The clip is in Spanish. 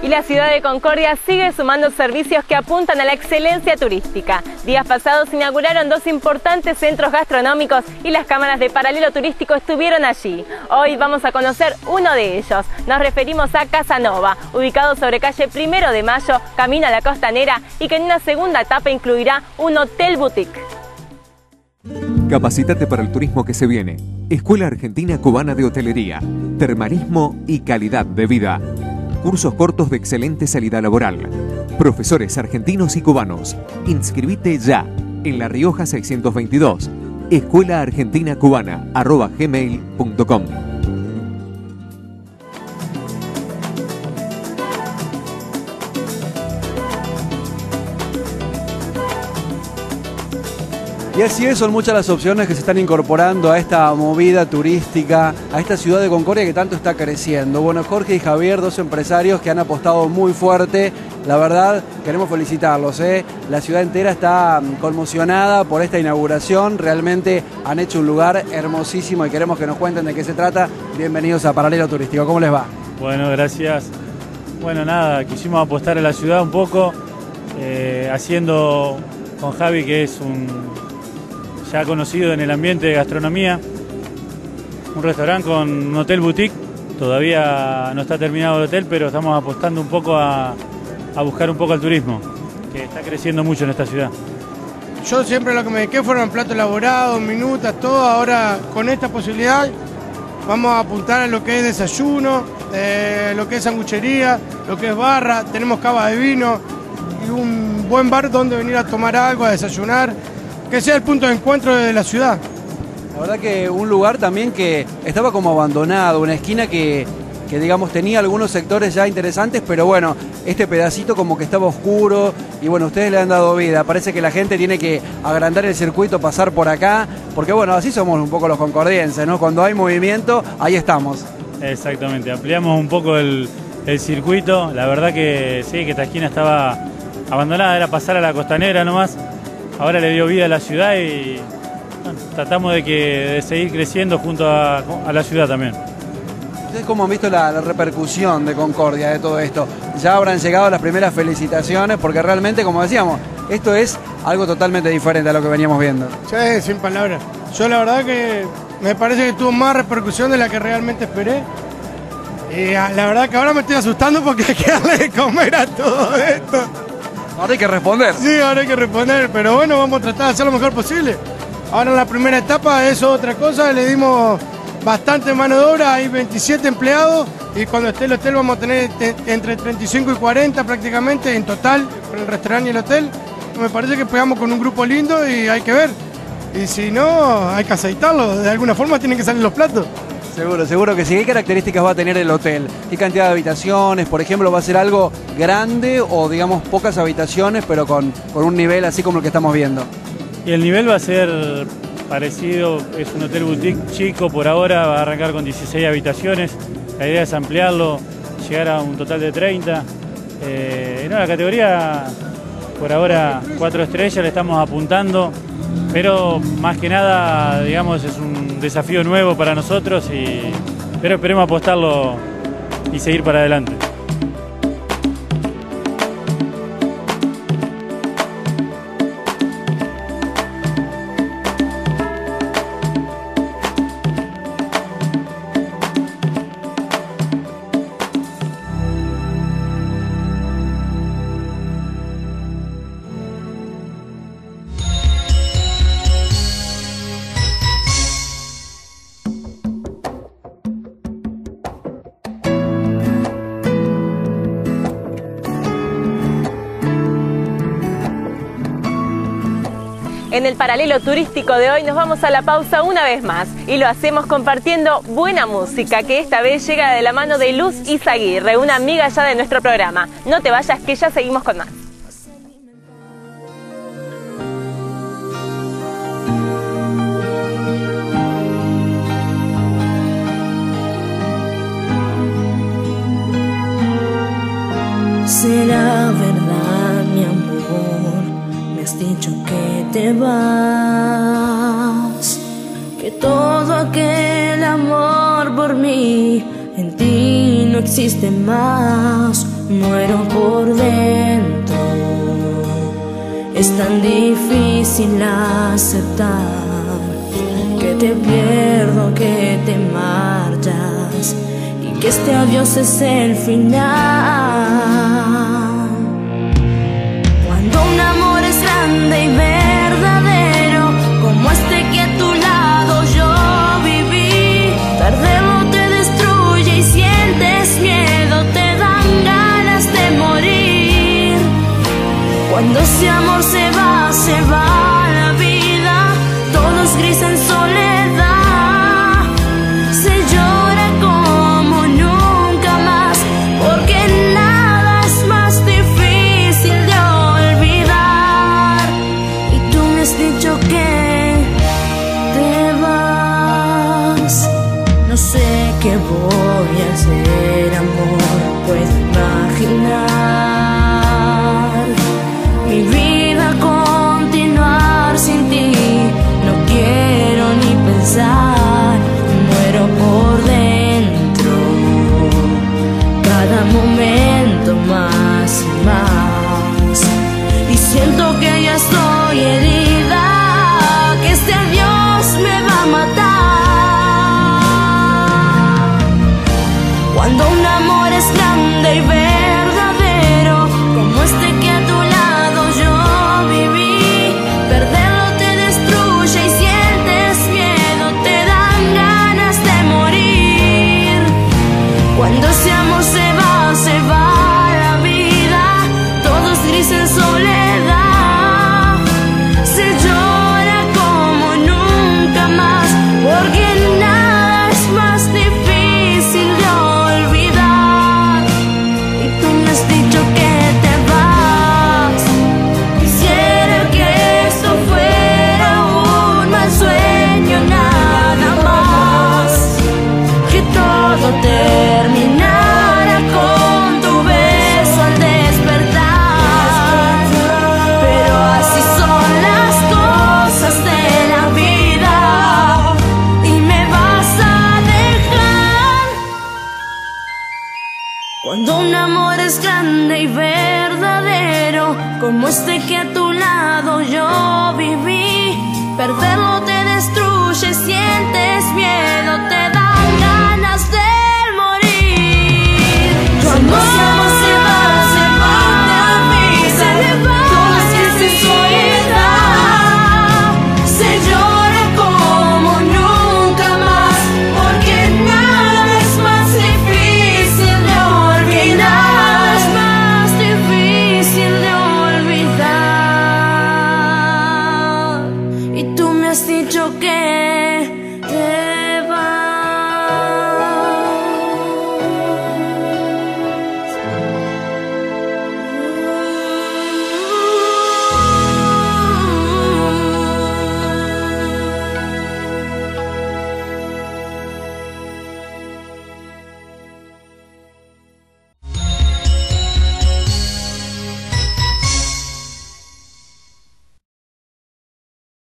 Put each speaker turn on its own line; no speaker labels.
Y la ciudad de Concordia sigue sumando servicios que apuntan a la excelencia turística. Días pasados se inauguraron 2 importantes centros gastronómicos y las cámaras de Paralelo Turístico estuvieron allí. Hoy vamos a conocer uno de ellos. Nos referimos a Casanova, ubicado sobre calle 1 de Mayo, camino a la Costanera, y que en una segunda etapa incluirá un hotel boutique.
Capacítate para el turismo que se viene. Escuela Argentina Cubana de Hotelería, Termalismo y Calidad de Vida. Cursos cortos de excelente salida laboral. Profesores argentinos y cubanos. Inscribite ya en La Rioja 622. Escuela Argentina Cubana @gmail.com.
Y así es, son muchas las opciones que se están incorporando a esta movida turística, a esta ciudad de Concordia que tanto está creciendo. Bueno, Jorge y Javier, 2 empresarios que han apostado muy fuerte. La verdad, queremos felicitarlos, ¿eh? La ciudad entera está conmocionada por esta inauguración. Realmente han hecho un lugar hermosísimo y queremos que nos cuenten de qué se trata. Bienvenidos a Paralelo Turístico. ¿Cómo les va?
Bueno, gracias. Bueno, nada, quisimos apostar a la ciudad un poco, haciendo con Javi, que es ya conocido en el ambiente de gastronomía, un restaurante con un hotel boutique. Todavía no está terminado el hotel, pero estamos apostando un poco a buscar un poco al turismo, que está creciendo mucho en esta ciudad.
Yo siempre lo que me dediqué fueron platos elaborados, minutas, todo. Ahora con esta posibilidad vamos a apuntar a lo que es desayuno, lo que es sanguchería, lo que es barra, tenemos cava de vino y un buen bar donde venir a tomar algo, a desayunar, que sea el punto de encuentro de la ciudad.
La verdad que un lugar también que estaba como abandonado, una esquina que digamos tenía algunos sectores ya interesantes, pero bueno, este pedacito como que estaba oscuro y bueno, ustedes le han dado vida. Parece que la gente tiene que agrandar el circuito, pasar por acá, porque bueno, así somos un poco los concordienses, ¿no? Cuando hay movimiento, ahí estamos.
Exactamente, ampliamos un poco el circuito. La verdad que sí, que esta esquina estaba abandonada, era pasar a la Costanera nomás. Ahora le dio vida a la ciudad y bueno, tratamos de seguir creciendo junto a la ciudad también.
¿Ustedes cómo han visto la repercusión de Concordia, de todo esto? Ya habrán llegado las primeras felicitaciones, porque realmente, como decíamos, esto es algo totalmente diferente a lo que veníamos viendo.
Sí, sin palabras. Yo la verdad que me parece que tuvo más repercusión de la que realmente esperé. Y la verdad que ahora me estoy asustando porque hay que darle de comer a todo esto.
Ahora hay que responder.
Sí, ahora hay que responder, pero bueno, vamos a tratar de hacer lo mejor posible. Ahora en la primera etapa eso es otra cosa, le dimos bastante mano de obra, hay 27 empleados y cuando esté el hotel vamos a tener entre 35 y 40 prácticamente en total, con el restaurante y el hotel. Me parece que pegamos con un grupo lindo y hay que ver. Y si no, hay que aceitarlo, de alguna forma tienen que salir los platos.
Seguro que sí. ¿Qué características va a tener el hotel? ¿Qué cantidad de habitaciones? Por ejemplo, ¿va a ser algo grande o digamos pocas habitaciones pero con un nivel así como el que estamos viendo?
Y el nivel va a ser parecido, es un hotel boutique chico por ahora, va a arrancar con 16 habitaciones. La idea es ampliarlo, llegar a un total de 30. La categoría por ahora 4 estrellas le estamos apuntando, pero más que nada, digamos, es un desafío nuevo para nosotros, pero esperemos apostarlo y seguir para adelante.
En el Paralelo Turístico de hoy nos vamos a la pausa una vez más y lo hacemos compartiendo buena música que esta vez llega de la mano de Luz Izaguirre, una amiga ya de nuestro programa. No te vayas que ya seguimos con más.
Será verdad, mi amor, me has dicho que te vas, que todo aquel amor por mí en ti no existe más. muero por dentro. Es tan difícil aceptar que te pierdo, que te marchas y que este adiós es el final. Cuando un amor es grande y verdadero, como este que a tu lado yo viví, perderlo te destruye y sientes miedo, te dan ganas de morir. Cuando ese amor se va la vida, todo es gris en soledad. Se llora como nunca más, porque nada es más difícil de olvidar. Y tú me has dicho que te vas. No sé qué voy a hacer, amor, puedo imaginar mi vida continuar sin ti. No quiero ni pensar, muero por dentro, cada momento más y más. Y siento que ya estoy herida, que este adiós me va a matar. Cuando un amor es grande y verdadero, como este que a tu lado yo viví, perderlo te destruye y sientes miedo, te dan ganas de morir. Cuando ese amor se va la vida, todo es gris en soledad. Se llora como nunca más, porque nada es más difícil de olvidar. Y tú me has dicho que te vas. Quisiera que esto fuera un mal sueño, nada más, que todo terminara con tu beso al despertar. Pero así son las cosas de la vida, y me vas a dejar. Cuando un amor es grande y verdadero, como este que a tu lado yo viví, perderlo te